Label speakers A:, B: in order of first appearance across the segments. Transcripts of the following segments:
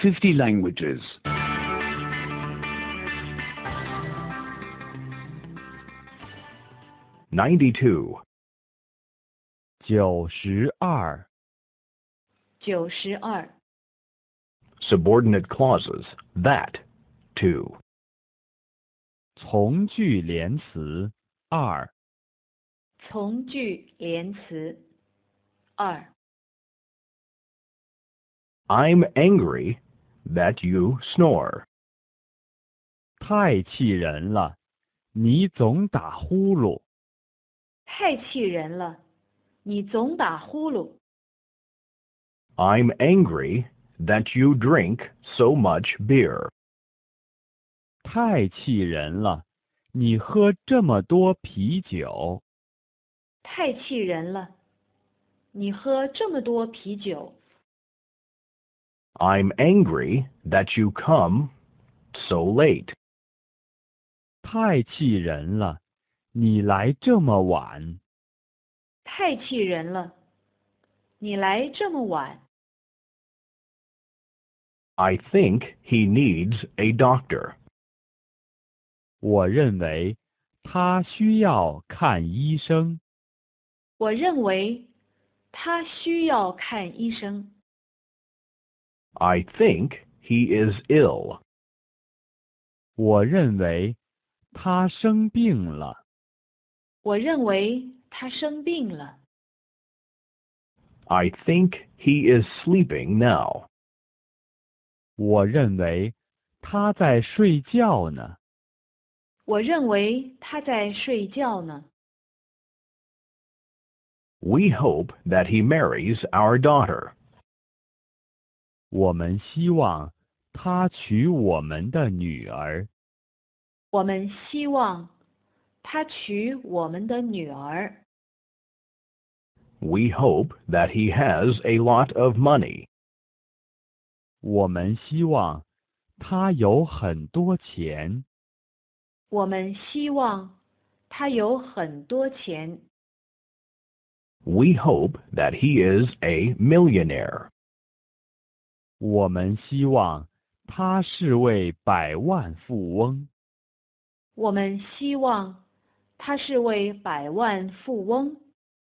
A: 50 languages.
B: 92.
C: 92.
D: 92.
B: Subordinate clauses. That, to.
C: 从句连词2。
D: 从句连词2。
B: I'm angry that you snore.
C: 太气人了，你总打呼噜。
D: 太气人了，你总打呼噜。
B: I'm angry that you drink so much beer.
C: 太气人了，你喝这么多啤酒。
D: 太气人了，你喝这么多啤酒。
B: I'm angry that you come so late.
C: 太气人了，你来这么晚。
D: 太气人了，你来这么晚。
B: I think he needs a doctor.
C: 我认为他需要看医生。
D: 我认为他需要看医生。
B: I think he is ill.
C: 我认为他生病了。
D: 我认为他生病了。
B: I think he is sleeping now.
C: 我认为他在睡觉呢。
D: 我认为他在睡觉呢。
B: We hope that he marries our daughter.
C: 我们希望他娶我们的女儿。
D: 我们希望他娶我们的女儿。
B: We hope that he has a lot of money.
C: 我们希望他有很多钱。
D: 我们希望他有很多钱。
B: We hope that he is a millionaire.
C: 我们希望他是位百万富翁。
D: 我们希望他是位百万富翁。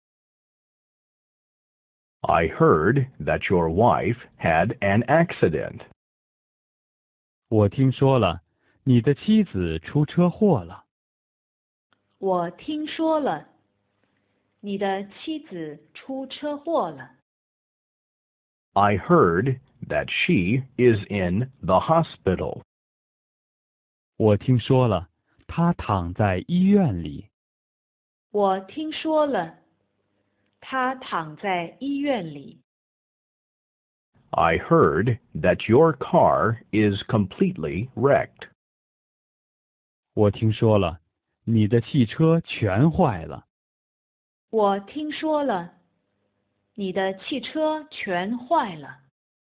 B: I heard that your wife had an accident.
C: 我听说了，你的妻子出车祸了。
D: 我听说了，你的妻子出车祸了。
B: I heard that she is in the hospital.
C: 我听说了，她躺在医院里。
D: 我听说了，他躺在医院里。
B: I heard that your car is completely wrecked.
C: 我听说了，你的汽车全坏了。
D: 我听说了，你的汽车全坏了。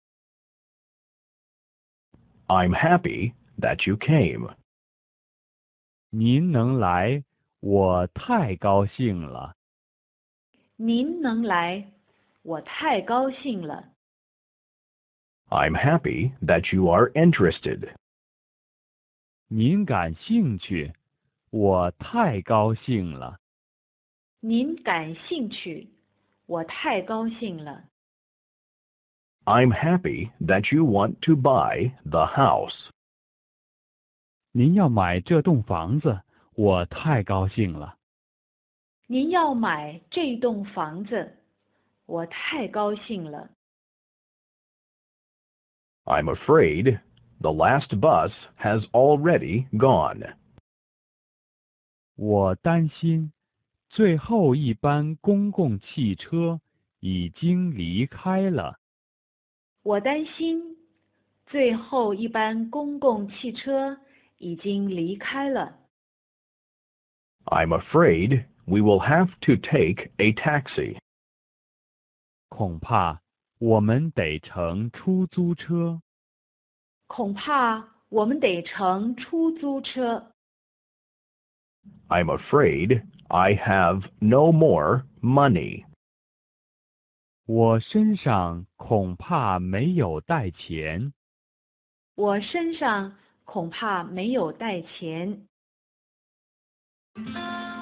B: I'm happy that you came.
C: 您能来，我太高兴了。
D: 您能来，我太高兴了。
B: I'm happy that you are interested.
C: 您感兴趣，我太高兴了。
D: 您感兴趣，我太高兴了。
B: I'm happy that you want to buy the house.
C: 您要买这栋房子，我太高兴了。
D: 您要买这栋房子，我太高兴了。
B: I'm afraid the last bus has already gone.
C: 我担心最后一班公共汽车已经离开了。
D: 我担心最后一班公共汽车已经离开了。
B: I'm afraid we will have to take a taxi.
C: 恐怕我们得乘出租车。
D: 恐怕我们得乘出租车。
B: I'm afraid I have no more money.
C: 我身上恐怕没有带钱。
D: 我身上恐怕没有带钱。